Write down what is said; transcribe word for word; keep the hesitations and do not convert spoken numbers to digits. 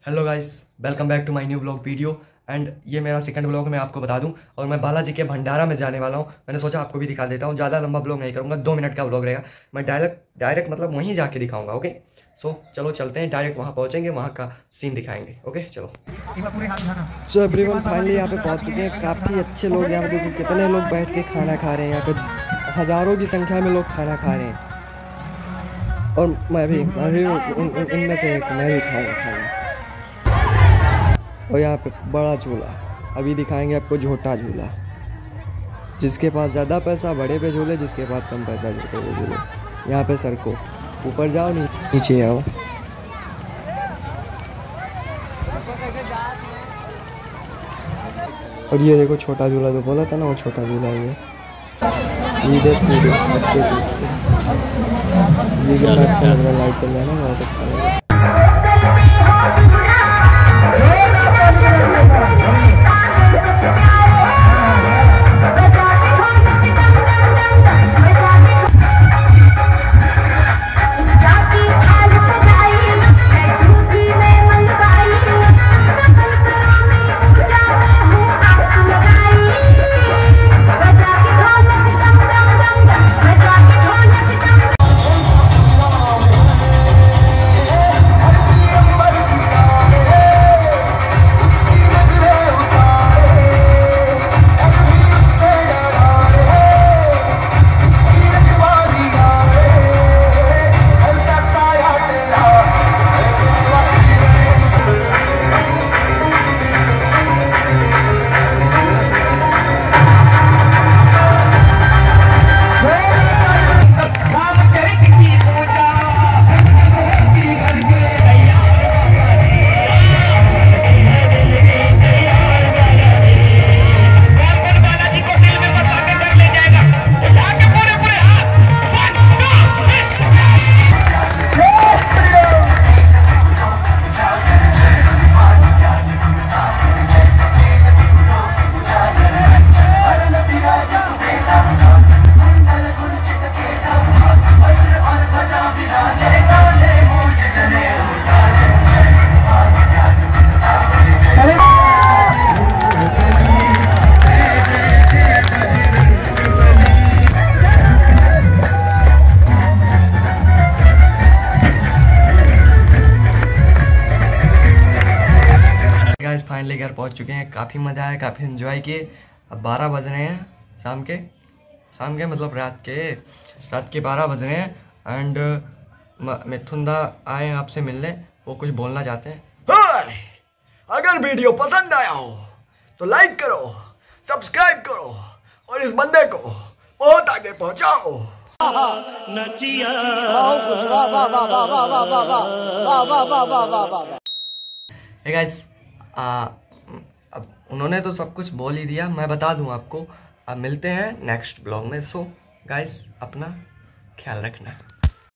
Hello guys, welcome back to my new blog video. And ये मेरा second blog मैं आपको बता दूं, और मैं बालाजी के भंडारा में जाने वाला हूं। मैंने सोचा आपको भी दिखा देता हूं। ज़्यादा लंबा ब्लॉग नहीं करूंगा, दो मिनट का ब्लॉग रहेगा। मैं डायरेक्ट डायरेक्ट मतलब वहीं जाके दिखाऊंगा। ओके, सो so, चलो चलते हैं, डायरेक्ट वहाँ पहुँचेंगे, वहाँ का सीन दिखाएंगे। ओके चलो। सो एवरीवन फाइनली यहाँ पे पहुँच चुके हैं। काफ़ी अच्छे लोग यहाँ पे, देखो कितने लोग बैठ के खाना खा रहे हैं। यहाँ पे हज़ारों की संख्या में लोग खाना खा रहे हैं, और मैं भी मैं भी इनमें से एक, मैं भी खाऊंगा खाना। और यहाँ पे बड़ा झूला, अभी दिखाएंगे आपको छोटा झूला। जिसके पास ज़्यादा पैसा बड़े पे झूले, जिसके पास कम पैसा छोटे पे झूले। यहाँ पे सर को ऊपर जाओ, नहीं नीचे आओ। और ये देखो छोटा झूला, जो बोला था ना, वो छोटा झूला है। ये ये देखो बच्चे, ये कितना अच्छा लग रहा है, लाइट चल रहा है ना, बहुत अच्छा लग रहा है। फाइनली घर पहुंच चुके हैं। काफ़ी मज़ा आया, काफ़ी एंजॉय किए। अब बारह बज रहे हैं शाम के शाम के मतलब रात के रात के बारह बज रहे हैं। एंड मिथुन दा आए हैं आपसे मिलने, वो कुछ बोलना चाहते हैं। हाय, अगर वीडियो पसंद आया हो तो लाइक करो, सब्सक्राइब करो, और इस बंदे को बहुत आगे पहुँचाओ। हे गाइस, आ, अब उन्होंने तो सब कुछ बोल ही दिया, मैं बता दूं आपको। अब मिलते हैं नेक्स्ट ब्लॉग में। सो गाइस, अपना ख्याल रखना।